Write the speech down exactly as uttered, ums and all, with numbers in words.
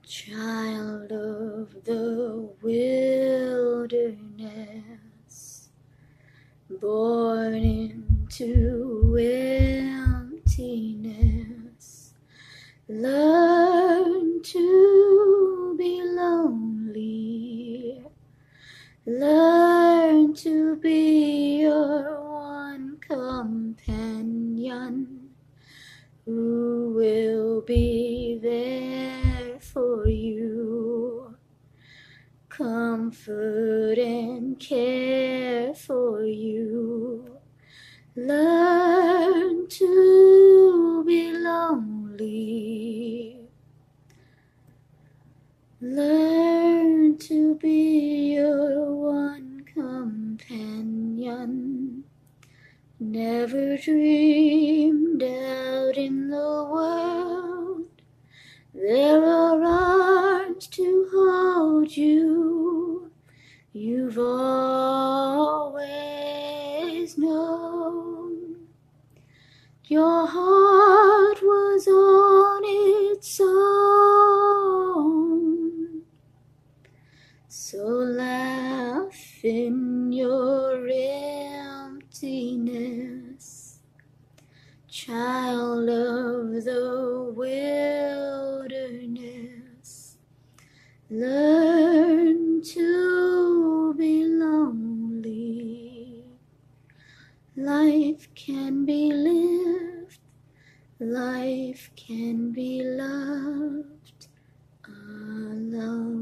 Child of the wilderness, born into emptiness, learn to be lonely, learn to be your one companion, who will be there for you, comfort and care for you. Learn to be lonely, learn to be your one companion. Never dreamed out in the world there are arms to hold you. You've always known your heart was on its own. So laugh in your emptiness, child of the wilderness. Learn to be lonely. Life can be lived, life can be loved alone.